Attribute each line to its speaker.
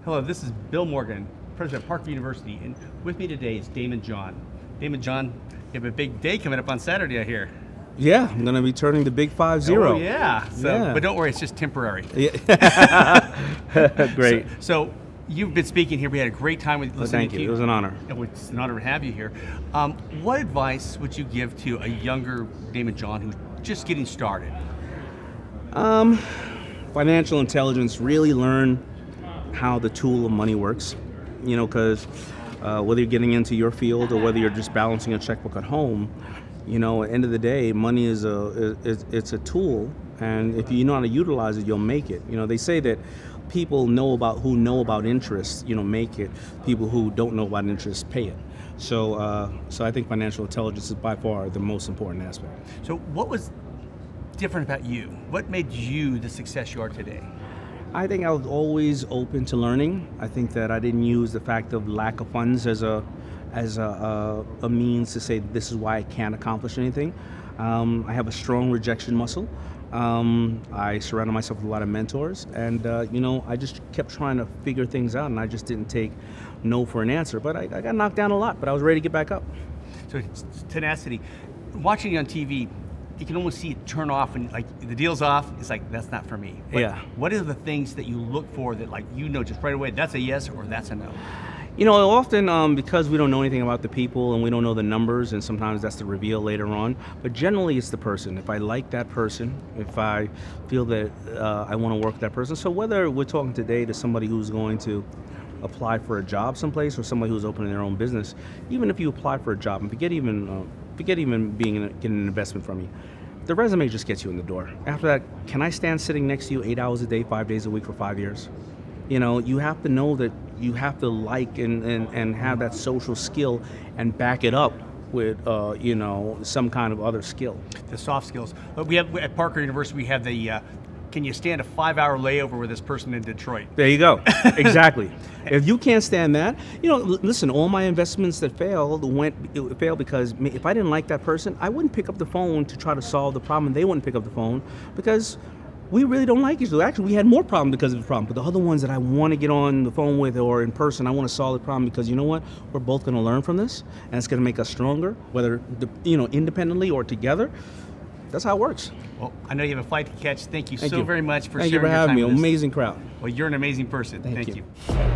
Speaker 1: Hello, this is Bill Morgan, president of Parkview University, and with me today is Daymond John. Daymond John, you have a big day coming up on Saturday, I hear.
Speaker 2: Yeah, I'm going to be turning the big 5-0.
Speaker 1: Oh, yeah. But don't worry, it's just temporary.
Speaker 2: Yeah. Great.
Speaker 1: So you've been speaking here. We had a great time with listening to you.
Speaker 2: Thank you. It was an honor.
Speaker 1: It's an honor to have you here. What advice would you give to a younger Daymond John who's just getting started?
Speaker 2: Financial intelligence, really learn how the tool of money works. You know, because whether you're getting into your field or whether you're just balancing a checkbook at home, you know, at the end of the day, money is it's a tool, and if you know how to utilize it, you'll make it. You know, they say that people who know about interest, you know, make it. People who don't know about interest pay it. So, so I think financial intelligence is by far the most important aspect.
Speaker 1: So, what was different about you? What made you the success you are today?
Speaker 2: I think I was always open to learning. I think that I didn't use the fact of lack of funds as a means to say this is why I can't accomplish anything. I have a strong rejection muscle. I surrounded myself with a lot of mentors, and you know, I just kept trying to figure things out, and I just didn't take no for an answer. But I got knocked down a lot, but I was ready to get back up.
Speaker 1: So tenacity. Watching you on TV, you can almost see it turn off, and like the deal's off. It's like, that's not for me. But
Speaker 2: yeah.
Speaker 1: What are the things that you look for that, like, you know, just right away, that's a yes or that's a no?
Speaker 2: You know, often because we don't know anything about the people and we don't know the numbers, and sometimes that's the reveal later on, but generally it's the person. If I like that person, if I feel that I want to work with that person. So whether we're talking today to somebody who's going to apply for a job someplace or somebody who's opening their own business, even if you apply for a job, and forget even getting an investment from you, the resume just gets you in the door. After that, can I stand sitting next to you 8 hours a day, 5 days a week for 5 years? You know, you have to know that you have to like and have that social skill and back it up with, you know, some kind of other skill.
Speaker 1: The soft skills. But we have, at Parker University, we have the, can you stand a 5-hour layover with this person in Detroit?
Speaker 2: There you go. Exactly. If you can't stand that, you know, listen, all my investments that failed failed because if I didn't like that person, I wouldn't pick up the phone to try to solve the problem, and they wouldn't pick up the phone because we really don't like each other. Actually, we had more problems because of the problem. But the other ones that I want to get on the phone with or in person, I want to solve the problem because, you know what? We're both going to learn from this, and it's going to make us stronger, whether, you know, independently or together. That's how it works.
Speaker 1: Well, I know you have a flight to catch. Thank you so very much for sharing
Speaker 2: your time. Thank you for having me.
Speaker 1: with us.
Speaker 2: Amazing crowd.
Speaker 1: Well, you're an amazing person. Thank you.